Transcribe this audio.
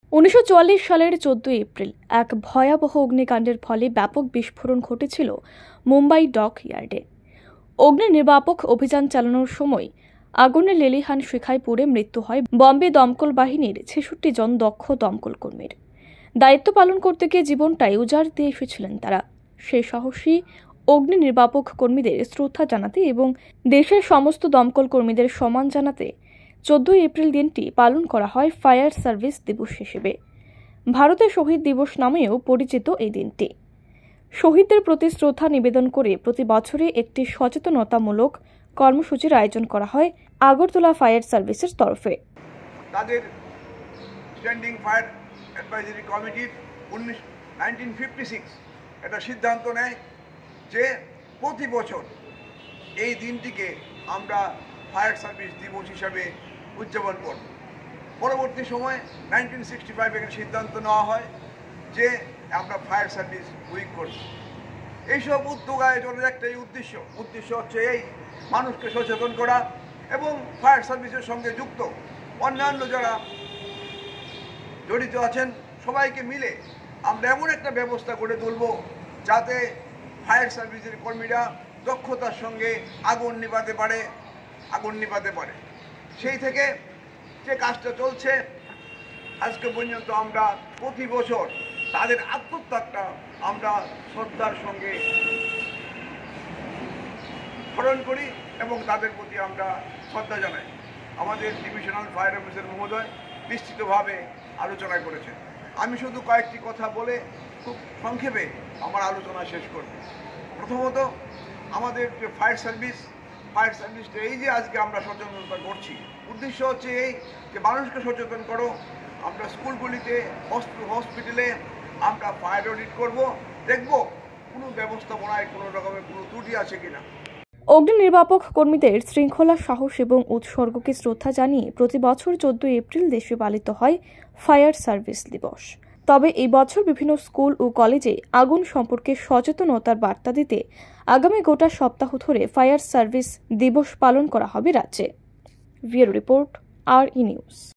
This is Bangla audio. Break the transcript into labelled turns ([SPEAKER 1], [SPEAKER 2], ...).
[SPEAKER 1] 1944 সালের 14 এপ্রিল এক ভয়াবহ অগ্নিকাণ্ডের ফলে ব্যাপক বিস্ফোরণ ঘটেছিল মুম্বাই ডক ইয়ার্ডে। অগ্নি নির্বাপক অভিযান চালানোর সময় আগুনের লেলিহান শিখায় পুড়ে মৃত্যু হয় বম্বে দমকল বাহিনীর 66 জন দক্ষ দমকল কর্মীর। দায়িত্ব পালন করতে গিয়ে জীবনটাই উজাড় দিয়ে এসেছিলেন তারা। সেই সাহসী অগ্নি নির্বাপক কর্মীদের শ্রদ্ধা জানাতে এবং দেশের সমস্ত দমকল কর্মীদের সম্মান জানাতে 14 এপ্রিল দিনটি পালন করা হয় ফায়ার সার্ভিস দিবস হিসেবে। ভারতের শহীদ দিবস নামেও পরিচিত এই দিনটি। শহীদদের প্রতি শ্রদ্ধা নিবেদন করে প্রতি বছরে একটি সচেতনতামূলক কর্মসূচির আয়োজন করা হয় আগরতলা ফায়ার সার্ভিসের তরফে।
[SPEAKER 2] তাদের স্ট্যান্ডিং ফায়ার অ্যাডভাইজারি কমিটির 1956 একটা সিদ্ধান্ত নেয় যে প্রতি বছর এই দিনটিকে আমরা ফায়ার সার্ভিস দিবস হিসাবে উদযাপন করব। পরবর্তী সময়ে 1965 একটা সিদ্ধান্ত নেওয়া হয় যে আমরা ফায়ার সার্ভিস উইক করব। এইসব উদ্যোগ আয়োজনের একটাই উদ্দেশ্য হচ্ছে এই মানুষকে সচেতন করা এবং ফায়ার সার্ভিসের সঙ্গে যুক্ত অন্যান্য যারা জড়িত আছেন সবাইকে মিলে আমরা এমন একটা ব্যবস্থা করে তুলব যাতে ফায়ার সার্ভিসের কর্মীরা দক্ষতার সঙ্গে আগুন নিভাতে পারে। সেই থেকে যে কাজটা চলছে আজকে পর্যন্ত আমরা প্রতি বছর তাদের আত্মত্যাগটা আমরা শ্রদ্ধার সঙ্গে স্মরণ করি এবং তাদের প্রতি আমরা শ্রদ্ধা জানাই। আমাদের ডিভিশনাল ফায়ার অফিসার মহোদয় বিস্তৃতভাবে আলোচনা করেছেন। আমি শুধু কয়েকটি কথা বলে খুব সংক্ষেপে আমার আলোচনা শেষ করব। প্রথমত, আমাদের যে ফায়ার সার্ভিসটা এই যে আজকে আমরা সচেতনতা করছি, উদ্দেশ্য হচ্ছে এই যে মানুষকে সচেতন করো। আমরা স্কুলগুলিতে, হসপিটালে আমরা ফায়ার অডিট করব, দেখব কোনো ব্যবস্থাপনায় কোনো রকমের কোনো ত্রুটি আছে কিনা।
[SPEAKER 1] অগ্নি নির্বাপক কর্মীদের শৃঙ্খলা, সাহস এবং উৎসর্গকে শ্রদ্ধা জানিয়ে প্রতি বছর 14 এপ্রিল দেশে পালিত হয় ফায়ার সার্ভিস দিবস। তবে এই বছর বিভিন্ন স্কুল ও কলেজে আগুন সম্পর্কে সচেতনতার বার্তা দিতে আগামী গোটা সপ্তাহ ধরে ফায়ার সার্ভিস দিবস পালন করা হবে রাজ্যে। Bureau report, RE news.